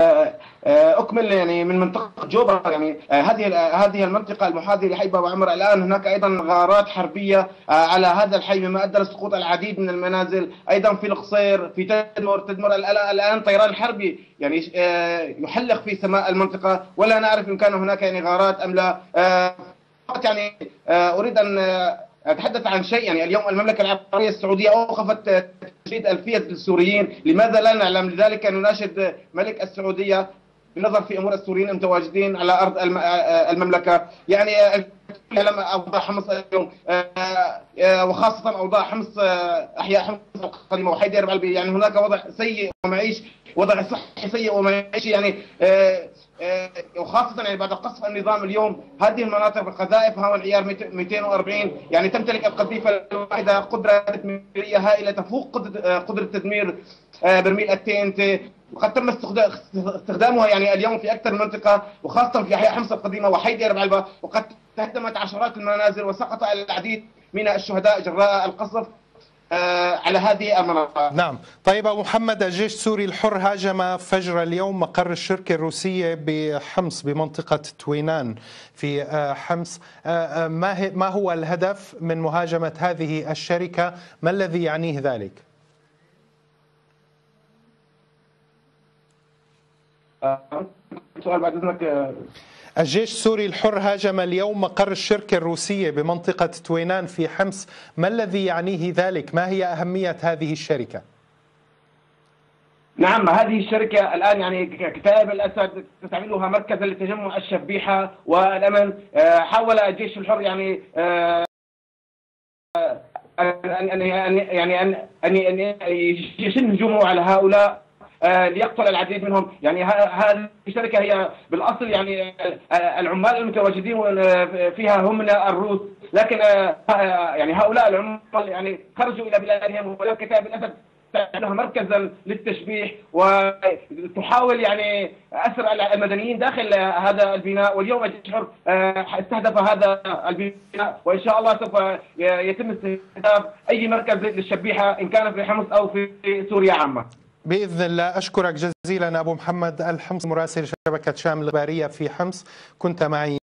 اكمل يعني من منطقه جوبا، يعني هذه المنطقه المحاذيه لحي باب عمر. الان هناك ايضا غارات حربيه على هذا الحي، مما ادى لسقوط العديد من المنازل. ايضا في القصير، في تدمر الان طيران حربي يعني يحلق في سماء المنطقه، ولا نعرف ان كان هناك يعني غارات ام لا. فقط يعني اريد ان اتحدث عن شيء. يعني اليوم المملكه العربيه السعوديه اوقفت تجنيد الفيه السوريين، لماذا لا نعلم؟ لذلك نناشد ملك السعوديه بالنظر في امور السوريين المتواجدين على ارض المملكه. يعني لما اوضاع حمص اليوم وخاصه اوضاع حمص، احياء حمص القديمه وحيدر بعلبي، يعني هناك وضع سيء ومعيش، وضع صحي سيء ومعيشي يعني وخاصه يعني بعد قصف النظام اليوم هذه المناطق بالقذائف ها والعيار 240. يعني تمتلك القذيفه الواحده قدره تدميريه هائله تفوق قدره تدمير برميل التي. وقد تم استخدامها يعني اليوم في اكثر من منطقه، وخاصه في احياء حمص القديمه وحيدر بعلبه، وقد تهدمت عشرات المنازل وسقط العديد من الشهداء جراء القصف على هذه المناطق. نعم. طيب أبو محمد، الجيش السوري الحر هاجم فجر اليوم مقر الشركة الروسية بحمص بمنطقة توينان في حمص. ما هو الهدف من مهاجمة هذه الشركة؟ ما الذي يعنيه ذلك؟ سؤال بعد اذنك. الجيش السوري الحر هاجم اليوم مقر الشركة الروسية بمنطقة توينان في حمص، ما الذي يعنيه ذلك؟ ما هي أهمية هذه الشركة؟ نعم، هذه الشركة الآن يعني كتائب الأسد تستعملها مركزا لتجمع الشبيحة والأمن. حاول الجيش الحر يعني أن يشن هجومه على هؤلاء ليقتل العديد منهم. يعني هذه الشركة هي بالأصل يعني العمال المتواجدين فيها هم من الروس، لكن يعني هؤلاء العمال يعني خرجوا إلى بلادهم، وكتائب الأسد تعملها مركزا للتشبيح وتحاول يعني أسر المدنيين داخل هذا البناء. واليوم الجيش الحر استهدف هذا البناء، وإن شاء الله سوف يتم استهداف أي مركز للشبيحة إن كان في حمص أو في سوريا عامة بإذن الله. أشكرك جزيلا أبو محمد الحمص، مراسل شبكة شام الإخبارية في حمص، كنت معي.